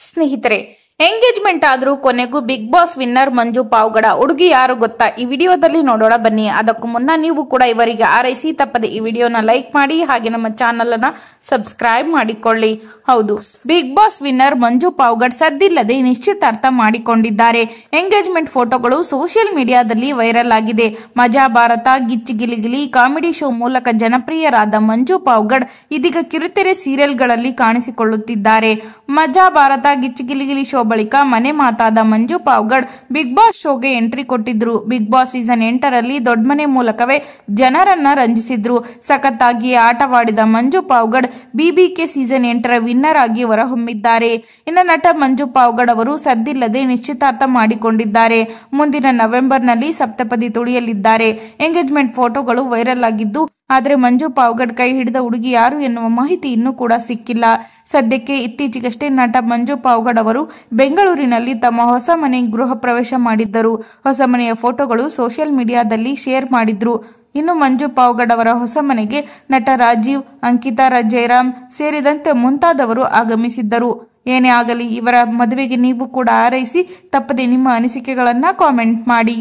ಸ್ನೇಹಿತರೆ, ಎಂಗೇಜ್ಮೆಂಟ್ ಆದ್ರೂ ಕೊನೆಗೂ Bigg Boss winner Manju Pavagada. ಹುಡುಗಿ ಯಾರು ಗೊತ್ತಾ? ಈ ವಿಡಿಯೋದಲ್ಲಿ ನೋಡೋಣ ಬನ್ನಿ. ಅದಕ್ಕೂ ಮುನ್ನ ನೀವು ಕೂಡ ಇವರಿಗೆ ಆರೈಸಿ ತಪ್ಪದೆ ಈ ವಿಡಿಯೋನ ಲೈಕ್ ಮಾಡಿ, ಹಾಗೆ ನಮ್ಮ ಚಾನಲ್ ಅನ್ನ ಸಬ್ಸ್ಕ್ರೈಬ್ ಮಾಡಿಕೊಳ್ಳಿ. ಹೌದು, Bigg Boss winner Manju Pavagad ಸದ್ದಿಲ್ಲದೆ ನಿಶ್ಚಿತಾರ್ಥ ಮಾಡಿಕೊಂಡಿದ್ದಾರೆ. ಎಂಗೇಜ್ಮೆಂಟ್ ಫೋಟೋಗಳು ಸೋಷಿಯಲ್ ಮೀಡಿಯಾದಲ್ಲಿ ವೈರಲ್ ಆಗಿದೆ. ಮಜಾ ಭಾರತ, ಗಿಚ್ಚಿ ಗಿಲಿಗಿಲಿ ಕಾಮಿಡಿ ಶೋ ಮೂಲಕ ಜನಪ್ರಿಯರಾದ ಮಂಜು ಪಾವಗಡ್ ಇದೀಗ ಕಿರುತೆರೆ ಸೀರಿಯಲ್ಗಳಲ್ಲಿ ಕಾಣಿಸಿಕೊಳ್ಳುತ್ತಿದ್ದಾರೆ. ಮಜಾ ಭಾರತ, ಗಿಚ್ಚಿ ಗಿಲಿಗಿಲಿ ಶೋ ಬಳಿಕ ಮನೆ ಮಾತಾದ ಮಂಜು ಪಾವಗಡ್ ಬಿಗ್ ಬಾಸ್ ಶೋಗೆ ಎಂಟ್ರಿ ಕೊಟ್ಟಿದ್ರು. ಬಿಗ್ ಬಾಸ್ ಸೀಸನ್ 8ರಲ್ಲಿ ದೊಡ್ಡ ಮನೆ ಮೂಲಕವೇ ಜನರನ್ನ ರಂಜಿಸಿದ್ರು. ಸಖತ್ತಾಗಿ ಆಟವಾಡಿದ ಮಂಜು ಪಾವಗಡ್ ಬಿಬಿಕೆ ಸೀಸನ್ 8ರ ವಿನ್ನರ್ ಆಗಿ ಹೊರಹೊಮ್ಮಿದ್ದಾರೆ. ಇನ್ನು ನಟ ಮಂಜು ಪಾವಗಡ್ ಅವರು ಸದ್ದಿಲ್ಲದೆ ನಿಶ್ಚಿತಾರ್ಥ ಮಾಡಿಕೊಂಡಿದ್ದಾರೆ. ಮುಂದಿನ ನವೆಂಬರ್ನಲ್ಲಿ ಸಪ್ತಪದಿ ತುಳಿಯಲಿದ್ದಾರೆ. ಎಂಗೇಜ್ಮೆಂಟ್ ಫೋಟೋಗಳು ವೈರಲ್ ಆಗಿದ್ದು, ಆದರೆ ಮಂಜು ಪಾವಗಡ್ ಕೈ ಹಿಡಿದ ಹುಡುಗಿ ಯಾರು ಎನ್ನುವ ಮಾಹಿತಿ ಇನ್ನೂ ಕೂಡ ಸಿಕ್ಕಿಲ್ಲ. ಸದ್ಯಕ್ಕೆ ಇತ್ತೀಚೆಗಷ್ಟೇ ನಟ ಮಂಜು ಪಾವಗಡ್ ಅವರು ಬೆಂಗಳೂರಿನಲ್ಲಿ ತಮ್ಮ ಹೊಸ ಮನೆ ಗೃಹ ಪ್ರವೇಶ ಮಾಡಿದ್ದರು. ಹೊಸ ಮನೆಯ ಫೋಟೋಗಳು ಸೋಷಿಯಲ್ ಮೀಡಿಯಾದಲ್ಲಿ ಶೇರ್ ಮಾಡಿದ್ರು. ಇನ್ನು ಮಂಜು ಪಾವಗಡ್ ಅವರ ಹೊಸ ಮನೆಗೆ ನಟ ರಾಜೀವ್, ಅಂಕಿತಾ ಜಯರಾಮ್ ಸೇರಿದಂತೆ ಮುಂತಾದವರು ಆಗಮಿಸಿದ್ದರು. ಏನೇ ಆಗಲಿ, ಇವರ ಮದುವೆಗೆ ನೀವು ಕೂಡ ಆರೈಸಿ ತಪ್ಪದೆ ನಿಮ್ಮ ಅನಿಸಿಕೆಗಳನ್ನ ಕಾಮೆಂಟ್ ಮಾಡಿ.